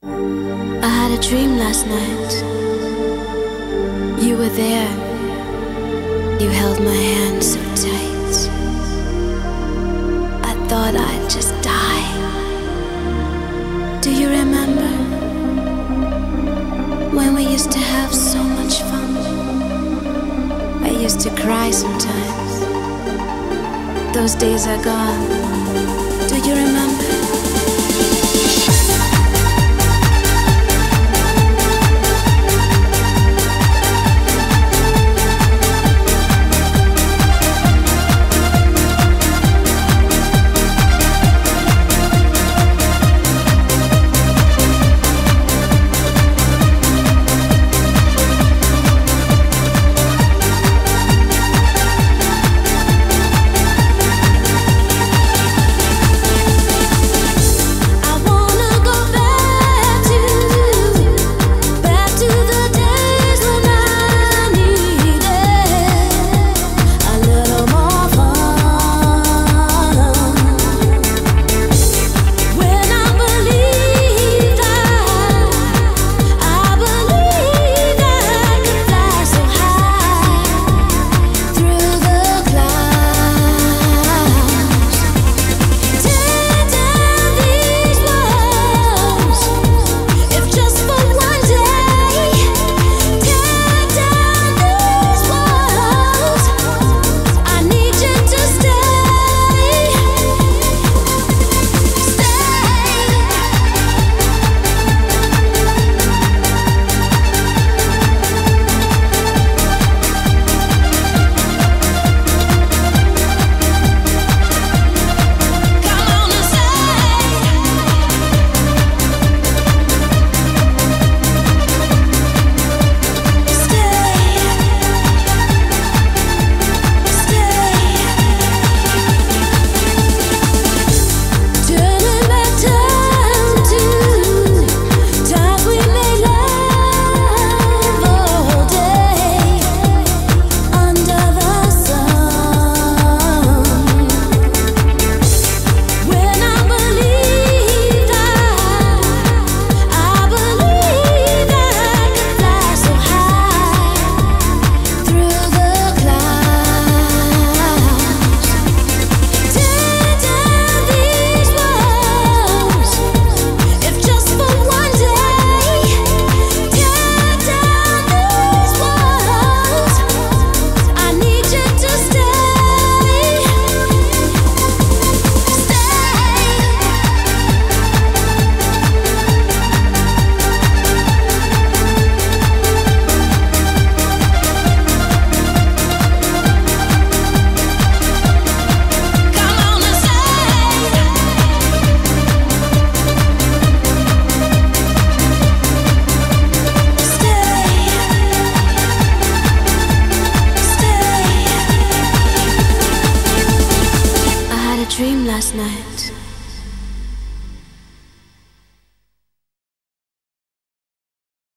I had a dream last night. You were there. You held my hand so tight. I thought I'd just die. Do you remember when we used to have so much fun? I used to cry sometimes. Those days are gone. Do you remember? Dream last night.